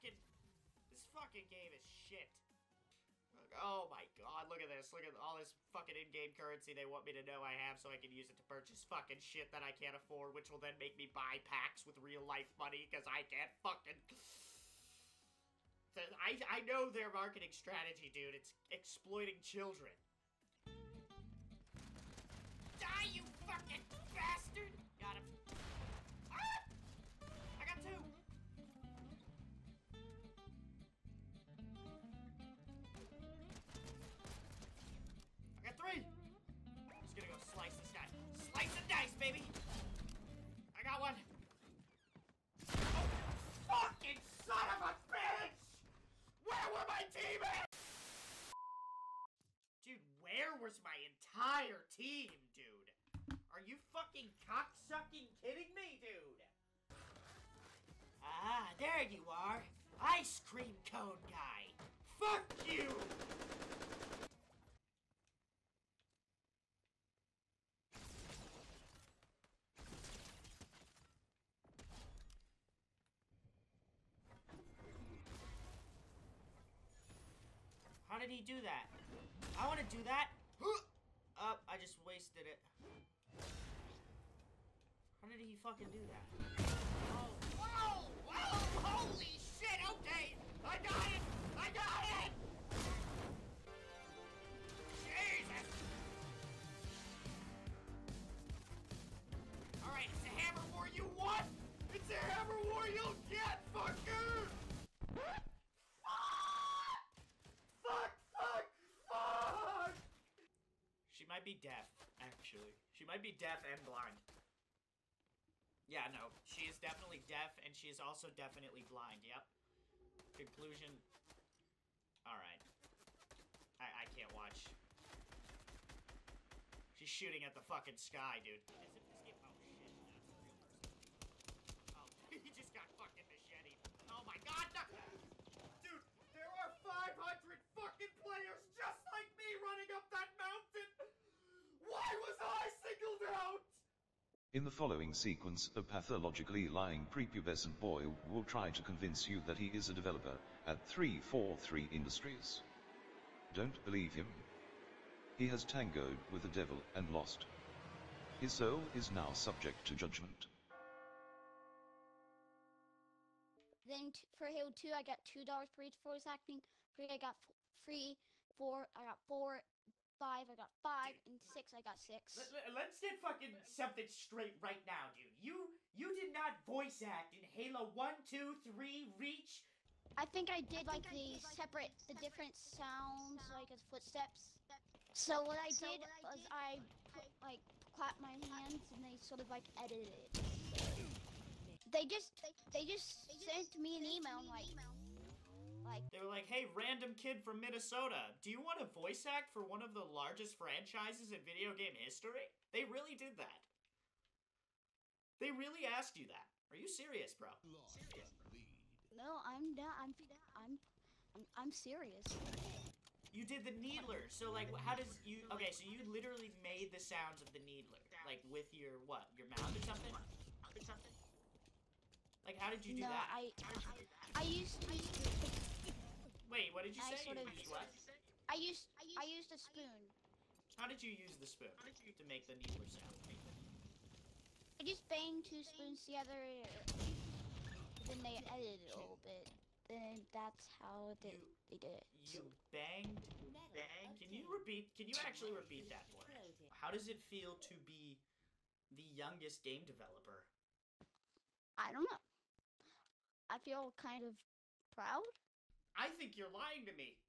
This fucking game is shit. Oh my god, look at this. Look at all this fucking in-game currency they want me to know I have so I can use it to purchase fucking shit that I can't afford, which will then make me buy packs with real-life money, because I can't fucking... I know their marketing strategy, dude. It's exploiting children. Die, you fucking bastard! Got him. Ah! I got two! I got three! I'm just gonna go slice this guy. Slice and dice, baby! I got one! Oh, fucking son of a bitch! Where were my teammates? Dude, where was my entire team, dude? Are you fucking cocksucking kidding me, dude? Ah, there you are. Ice cream cone guy. Fuck you! How did he do that? I want to do that. I just wasted it. How did he fucking do that? Oh, whoa! Whoa! Holy shit! Okay! I got it! I got it! Jesus! Alright, it's a hammer war you want! It's a hammer war you'll get, fucker! Fuck! She might be deaf, actually. She might be deaf and blind. Yeah, no. She is definitely deaf, and she is also definitely blind. Yep. Conclusion. Alright. I can't watch. She's shooting at the fucking sky, dude. As if this game... Oh, shit. That's a real person. Oh, he just got fucking macheted. Oh, my God! No. Dude, there are 500 fucking players just like me running up that mountain! Why was I singled out? In the following sequence, a pathologically lying prepubescent boy will try to convince you that he is a developer at 343 Industries. Don't believe him. He has tangoed with the devil and lost. His soul is now subject to judgment. Then for Halo 2, I got $2 for each voice acting. 3, I got free. 4, I got 4. 5, I got 5, and 6, I got 6. Let's get fucking something straight right now, dude. You did not voice act in Halo 1, 2, 3, Reach. I think I did like the different sounds, like as footsteps. So what I did was I like clapped my hands and they sort of like edited it. They just sent me an email like they were like, hey, random kid from Minnesota, do you want to voice act for one of the largest franchises in video game history? They really did that. They really asked you that. Are you serious, bro? No, I'm not. I'm serious. You did the Needler, so like, how does you? Okay, so you literally made the sounds of the Needler, like with your what? Your mouth or something? Like, how did you do that? I used to. Wait, what did you say? You used what? I used a spoon. How did you use the spoon to make the Needler sound? I just banged 2 spoons together, then they edited it a little bit. Then that's how they did it. You banged? Can you actually repeat that for me? How does it feel to be the youngest game developer? I don't know. I feel kind of proud. I think you're lying to me.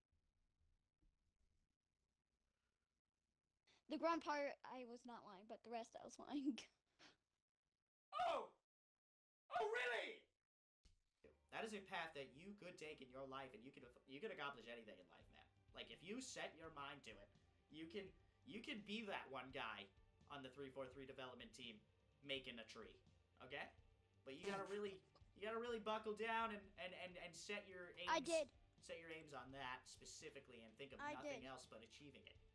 The grand part, I was not lying, but the rest I was lying. Oh! Oh, really? That is a path that you could take in your life, and you could accomplish anything in life, man. Like, if you set your mind to it, you can be that one guy on the 343 development team making a tree, okay? But you gotta really buckle down and set your aims. I did. Set your aims on that specifically and think of nothing else but achieving it.